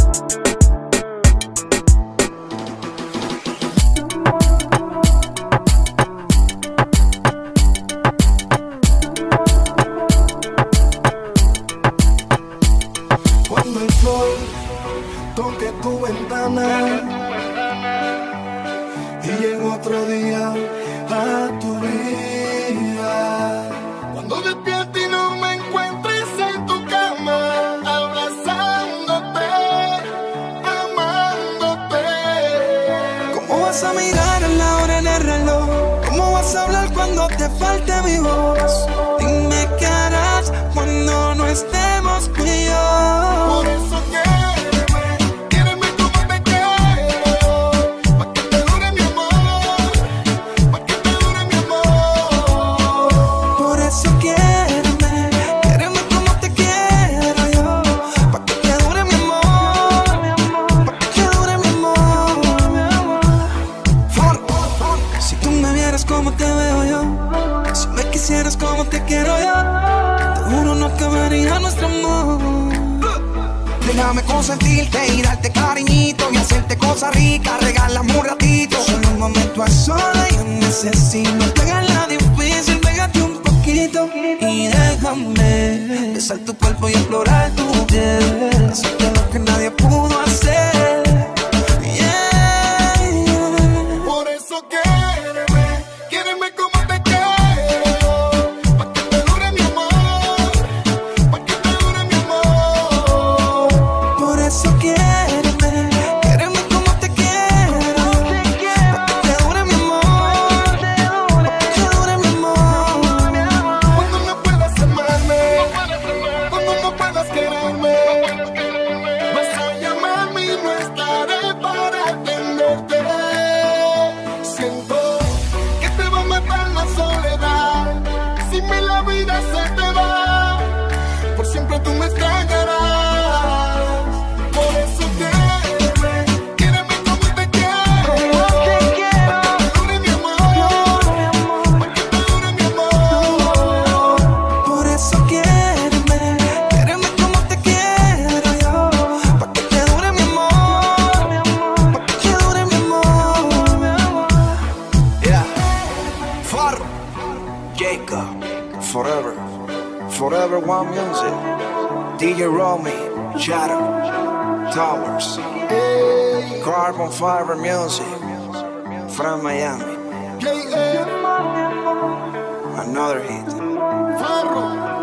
Cuando el sol toque tu ventana y llegue otro día a tu vida. Cuando despierte y no me encuentres en tu cama, abrazándote, amándote. ¿Cómo vas a mirar a la hora en el reloj? ¿Cómo vas a hablar cuando te falte mi voz? Dime qué harás cuando no estemos tú y yo. Por eso quiéreme como te quiero, pa' que te dure mi amor, pa' que te dure mi amor. Por eso quiéreme como te quiero yo, pa' que te dure mi amor, pa' que te dure mi amor. Si tú me vieras como te veo yo, si me quisieras como te quiero yo, te juro no acabaría nuestro amor. Déjame consentirte y darte cariñito y hacerte cosas ricas, regálame un ratito. Solo un momento a solas yo necesito. Pégala difícil, pégate un poquito y déjame besar tu cuerpo y explorar tu piel, hacerte lo que nadie pudo hacer. Yeah, yeah. Por eso quiéreme como te quiero, pa' que te dure mi amor, pa' que te dure mi amor. Por eso quiéreme como te quiero, pa' que te dure mi amor, pa' que te dure mi amor. Cuando no puedas amarme, cuando no puedas quererme, vas a llamarme y no estaré para atenderte. Siento que te va a matar la soledad, sin mí la vida se te va, por siempre tú me extrañarás. Por eso quiéreme como te quiero, pa' que te dure mi amor, pa' que te dure mi amor. Por eso quiéreme como te quiero yo, pa' que te dure mi amor, pa' que te dure mi amor. Yeah. Farro, Jacob, Forever, Forever One Music, DJ Romy, Shadow, Towers, Carbon Fiber Music, from Miami, JF, another hit. Farro.